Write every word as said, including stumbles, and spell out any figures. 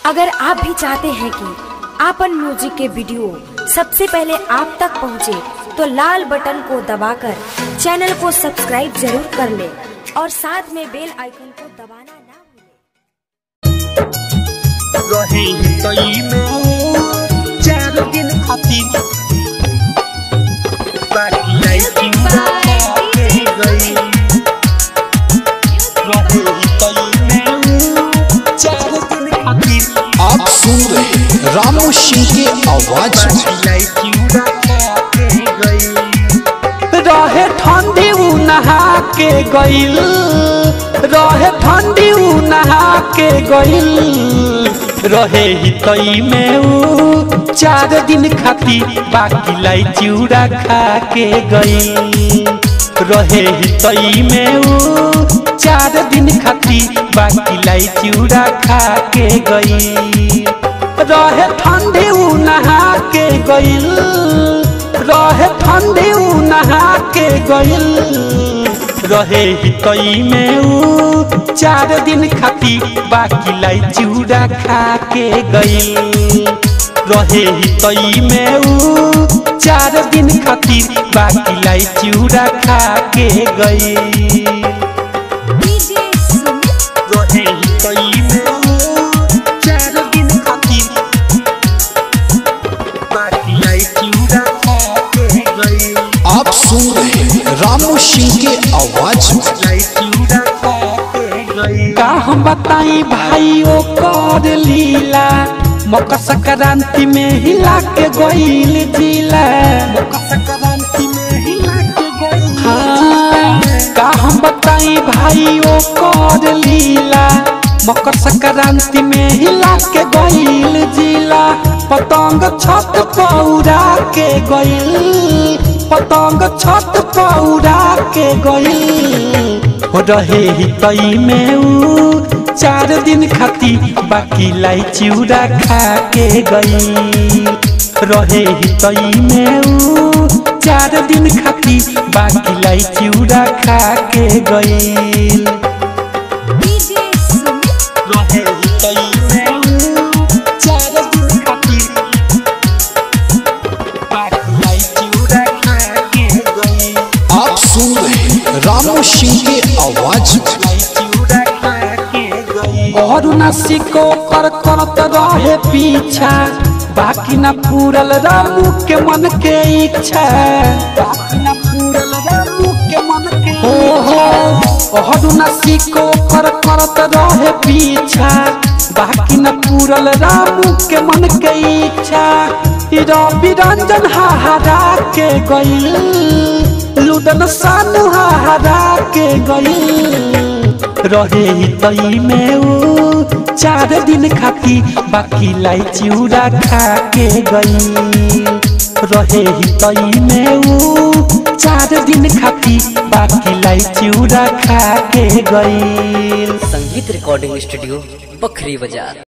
अगर आप भी चाहते हैं कि आपन म्यूजिक के वीडियो सबसे पहले आप तक पहुंचे, तो लाल बटन को दबाकर चैनल को सब्सक्राइब जरूर कर ले और साथ में बेल आइकन को दबाना ना आप सुन रहे रामू सिंह की आवाज रहे ठंडी उ नहा के गइल, रहे ठंडी उ नहा के गइल, रहे हितई में उ चार दिन खाती बाकी लाई चिउरा खा के गइल, रहे हितई में उ चार दिन खाती बाकी लाई चिउरा खा के गइल, रहे ठंडी उ नहा के गइल, रहे ठंडी उ नहा के गइल, रहे हितई में उ चार दिन खाती बाकी लाई चिउरा खा के गइल, रहे हितई में उ चार दिन खाती बाकी लाई चिउरा खा के गइल। आप सुन रहे रामू सिंह की आवाज का हम बताई भाई ओ कर लीला, मकर संक्रांति में हिला के गइल जिला, मकर संक्रांति में हिला के गइल। हाँ, का हम बताई भाई ओ कर लीला, मकर संक्रांति में हिला के गइल जिला, पतंग छत पौड़ा के गइल, पतंग छत पौड़ा के गइल, रहे हितई में उ चार दिन खाती बाकी लाई चिउरा खा के गइल, रहे हितई में उ चार दिन खाती बाकी लाई चिउरा खा के गइल, रहे हितई में उ चार दिन खाती बाकी लाई चिउरा खा के गइल। आप सुन रहे रामू सिंह की आवाज और नसिको कर करत रहे पीछा, बाकी न पूरल रामू के मन के इच्छा, बाकी न पूरल रामू के मन के हो हो। और नसिको कर करत रहे पीछा, बाकी न पूरल रामू के मन के इच्छा, रवि रंजन हाहारा के गइल, लुदन सानू हाहारा के गइल, रहे हितई में उ चार दिन खाती बाकी लाई चिउरा खा के गइल, रहे हितई में उ चार दिन खाती बाकी लाई चिउरा खा के गइल। संगीत रिकॉर्डिंग स्टूडियो बखरी बाजार।